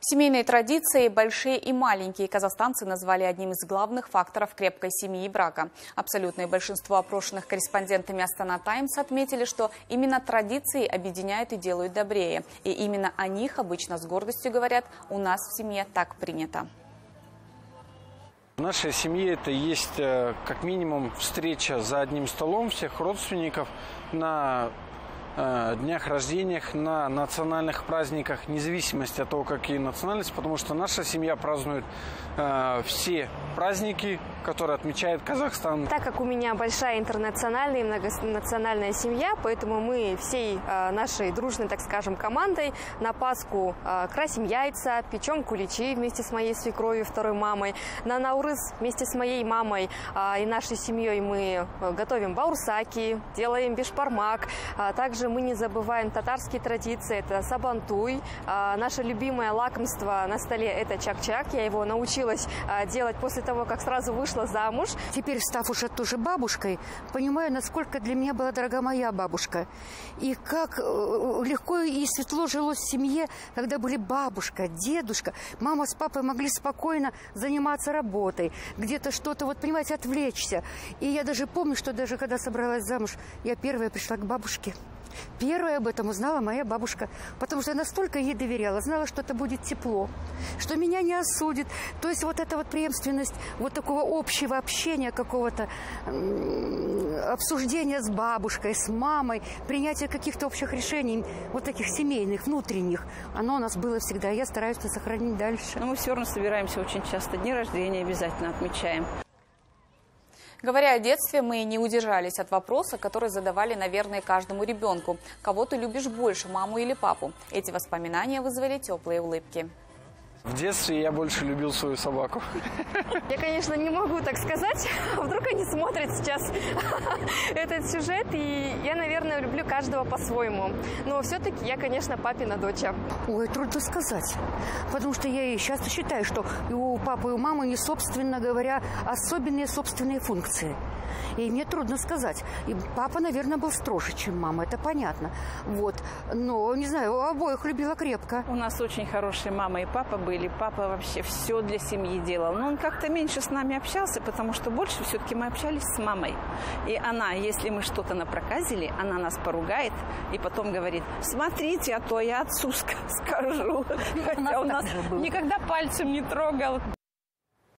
Семейные традиции, большие и маленькие, казахстанцы назвали одним из главных факторов крепкой семьи и брака. Абсолютное большинство опрошенных корреспондентами Астана Таймс отметили, что именно традиции объединяют и делают добрее. И именно о них обычно с гордостью говорят: у нас в семье так принято. В нашей семье это есть как минимум встреча за одним столом всех родственников на днях рождениях, на национальных праздниках, вне зависимости от того, какие национальности, потому что наша семья празднует все праздники, которые отмечает Казахстан. Так как у меня большая интернациональная и многонациональная семья, поэтому мы всей нашей дружной, так скажем, командой на Пасху красим яйца, печем куличи вместе с моей свекровью, второй мамой. На Наурыз вместе с моей мамой и нашей семьей мы готовим баурсаки, делаем бешбармак. Также мы не забываем татарские традиции, это сабантуй. Наше любимое лакомство на столе – это чак-чак. Я его научилась делать после того, как сразу вышла замуж. Теперь, став уже тоже бабушкой, понимаю, насколько для меня была дорога моя бабушка. И как легко и светло жилось в семье, когда были бабушка, дедушка. Мама с папой могли спокойно заниматься работой, где-то что-то, вот понимаете, отвлечься. И я даже помню, что даже когда собралась замуж, я первая пришла к бабушке. Первая об этом узнала моя бабушка, потому что я настолько ей доверяла, знала, что это будет тепло, что меня не осудит. То есть вот эта вот преемственность вот такого общего общения, какого-то обсуждения с бабушкой, с мамой, принятия каких-то общих решений, вот таких семейных, внутренних, оно у нас было всегда. Я стараюсь это сохранить дальше. Но мы все равно собираемся очень часто, дни рождения обязательно отмечаем. Говоря о детстве, мы не удержались от вопроса, который задавали, наверное, каждому ребенку. Кого ты любишь больше, маму или папу? Эти воспоминания вызвали теплые улыбки. В детстве я больше любил свою собаку. Я, конечно, не могу так сказать. Вдруг они смотрят сейчас этот сюжет. И я, наверное, люблю каждого по-своему. Но все-таки я, конечно, папина дочь. Ой, трудно сказать. Потому что я и часто считаю, что и у папы, и у мамы не, собственно говоря, особенные собственные функции. И мне трудно сказать. И папа, наверное, был строже, чем мама, это понятно. Вот. Но, не знаю, обоих любила крепко. У нас очень хорошие мама и папа были. Папа вообще все для семьи делал. Но он как-то меньше с нами общался, потому что больше все-таки мы общались с мамой. И она, если мы что-то напроказили, она нас поругает и потом говорит: смотрите, а то я отцу скажу. Хотя у нас никогда пальцем не трогал.